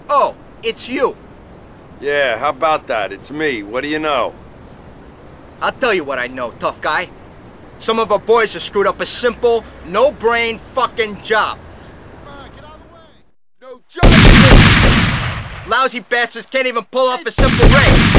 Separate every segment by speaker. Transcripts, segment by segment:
Speaker 1: Oh, it's you.
Speaker 2: Yeah, how about that? It's me. What do you know?
Speaker 1: I'll tell you what I know, tough guy. Some of our boys have screwed up a simple, no-brain fucking job.
Speaker 2: Come on, get out of the way. No joke!
Speaker 1: Lousy bastards can't even pull off a simple race.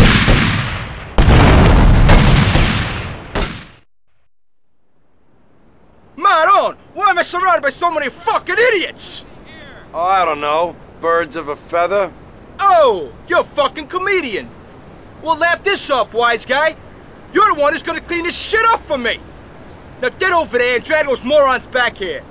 Speaker 1: Maron, why am I surrounded by so many fucking idiots?
Speaker 2: Oh, I don't know. Birds of a feather?
Speaker 1: Oh, you're a fucking comedian. Well, laugh this off, wise guy. You're the one who's gonna clean this shit up for me. Now get over there and drag those morons back here.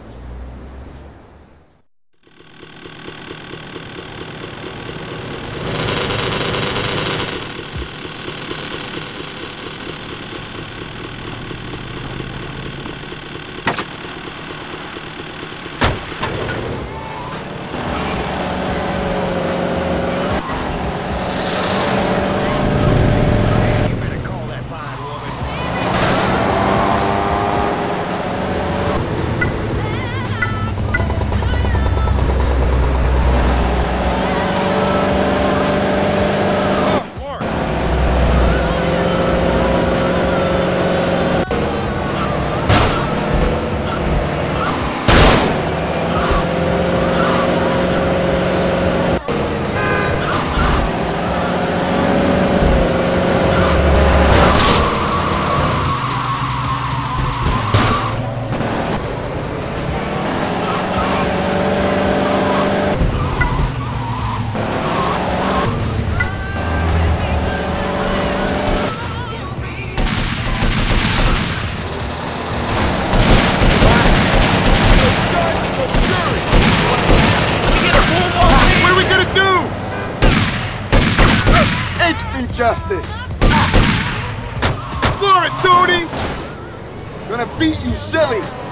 Speaker 2: Justice.
Speaker 1: For it, Tony!
Speaker 2: Gonna beat you silly.